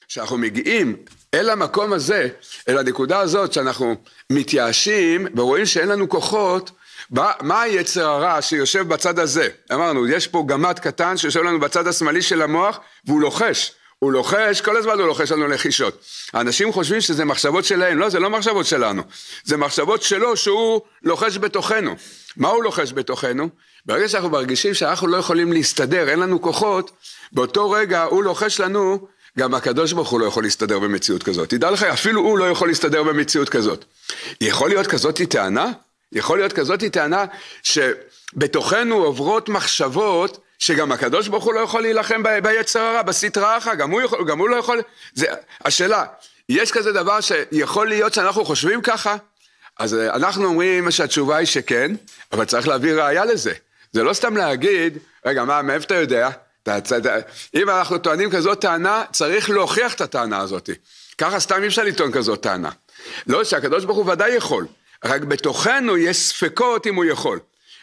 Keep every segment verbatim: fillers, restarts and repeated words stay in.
שאנחנו מגיעים אל המקום הזה, אל הנקודה הזאת שאנחנו מתייאשים ורואים שאין לנו כוחות, מה היצר הרע שיושב בצד הזה? אמרנו, יש פה גמד קטן שיושב לנו בצד השמאלי של המוח והוא לוחש. הוא לוחש, כל הזמן הוא לוחש לנו לחישות. האנשים חושבים שזה מחשבות שלהם, לא, זה לא מחשבות שלנו. זה מחשבות שלו שהוא לוחש בתוכנו. מה הוא לוחש בתוכנו? ברגע שאנחנו מרגישים שאנחנו לא יכולים להסתדר, אין לנו כוחות, באותו רגע הוא לוחש לנו, גם הקדוש ברוך הוא לא יכול להסתדר במציאות כזאת. תדע לך, אפילו הוא לא יכול להסתדר במציאות כזאת. יכול להיות כזאת טענה? יכול להיות כזאת טענה שבתוכנו עוברות מחשבות שגם הקדוש ברוך הוא לא יכול להילחם ביצר הרע, בסטרא אחרא, גם הוא יכול, גם הוא לא יכול. זה, השאלה, יש כזה דבר שיכול להיות שאנחנו חושבים ככה? אז אנחנו אומרים שהתשובה היא שכן, אבל צריך להביא ראיה לזה. זה לא סתם להגיד, רגע, מה, מאיפה אתה יודע? אם אנחנו טוענים כזאת טענה, צריך להוכיח את הטענה הזאת. ככה סתם אי אפשר לטעון כזאת טענה. לא, שהקדוש ברוך הוא ודאי יכול, רק בתוכנו יש ספקות אם הוא יכול.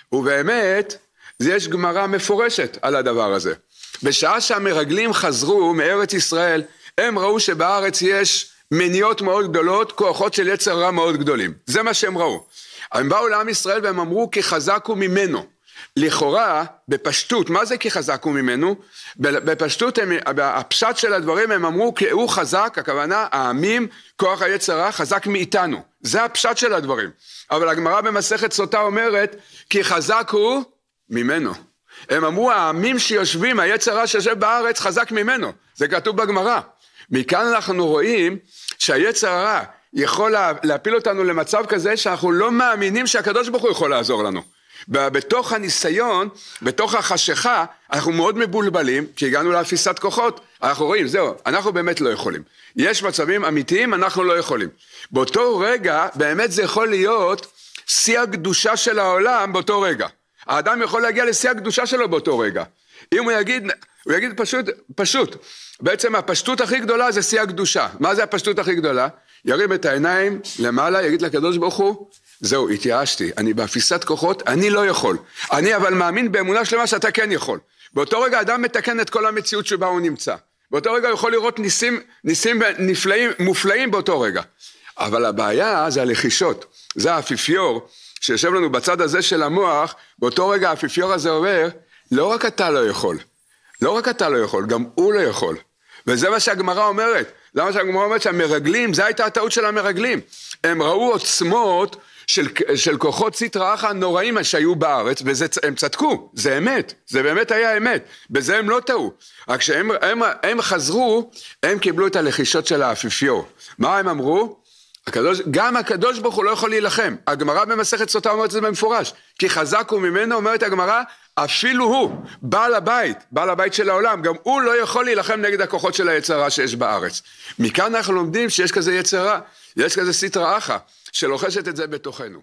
ובאמת, יש גמרא מפורשת על הדבר הזה. בשעה שהמרגלים חזרו מארץ ישראל, הם ראו שבארץ יש מניעות מאוד גדולות, כוחות של יצר רע מאוד גדולים. זה מה שהם ראו. הם באו לעם ישראל והם אמרו כי חזק הוא ממנו. לכאורה, בפשטות, מה זה כי חזק הוא ממנו? בפשטות, הם, הפשט של הדברים הם אמרו כי הוא חזק, הכוונה, העמים, כוח היצר רע, חזק מאיתנו. זה הפשט של הדברים. אבל הגמרא במסכת סוטה אומרת, כי חזק הוא ממנו. הם אמרו, העמים שיושבים, היצר רע שיושב בארץ, חזק ממנו. זה כתוב בגמרא. מכאן אנחנו רואים שהיצר הרע יכול להפיל אותנו למצב כזה שאנחנו לא מאמינים שהקדוש ברוך הוא יכול לעזור לנו. בתוך הניסיון, בתוך החשיכה, אנחנו מאוד מבולבלים, כי הגענו לאפיסת כוחות, אנחנו רואים, זהו, אנחנו באמת לא יכולים. יש מצבים אמיתיים, אנחנו לא יכולים. באותו רגע, באמת זה יכול להיות שיא הקדושה של העולם באותו רגע. האדם יכול להגיע לשיא הקדושה שלו באותו רגע. אם הוא יגיד, הוא יגיד פשוט, פשוט. בעצם הפשטות הכי גדולה זה שיא הקדושה. מה זה הפשטות הכי גדולה? ירים את העיניים למעלה, יגיד לקדוש ברוך הוא, זהו, התייאשתי, אני באפיסת כוחות, אני לא יכול. אני אבל מאמין באמונה שלמה שאתה כן יכול. באותו רגע אדם מתקן את כל המציאות שבה הוא נמצא. באותו רגע הוא יכול לראות ניסים, ניסים נפלאים, מופלאים באותו רגע. אבל הבעיה זה הלחישות. זה האפיפיור שיושב לנו בצד הזה של המוח, באותו רגע האפיפיור הזה אומר, לא רק אתה לא יכול, לא רק אתה לא יכול, גם הוא לא יכול. וזה מה שהגמרא אומרת. זה מה שהגמרא אומרת שהמרגלים, זה הייתה הטעות של המרגלים. הם ראו עוצמות של, של כוחות סטרא אחרא נוראים שהיו בארץ, והם צדקו, זה אמת, זה באמת היה אמת, בזה הם לא טעו. רק שהם הם, הם חזרו, הם קיבלו את הלחישות של האפיפיור. מה הם אמרו? הקדוש, גם הקדוש ברוך הוא לא יכול להילחם. הגמרא במסכת סוטה אומרת את זה במפורש, כי חזק הוא ממנו, אומרת הגמרא, אפילו הוא, בעל הבית, בעל הבית של העולם, גם הוא לא יכול להילחם נגד הכוחות של היצר רע שיש בארץ. מכאן אנחנו לומדים שיש כזה יצר רע, יש כזה סטרא אחרא, שלוחשת את זה בתוכנו.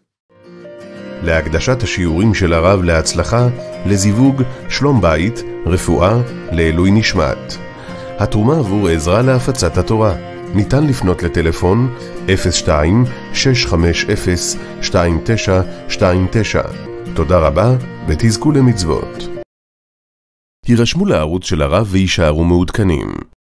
להקדשת השיעורים של הרב להצלחה, לזיווג, שלום בית, רפואה, לעילוי נשמת. התרומה עבור עזרה להפצת התורה. ניתן לפנות לטלפון אפס שתיים שש חמש אפס שתיים תשע שתיים תשע. תודה רבה ותזכו למצוות. הירשמו לערוץ של הרב וישארו מעודכנים.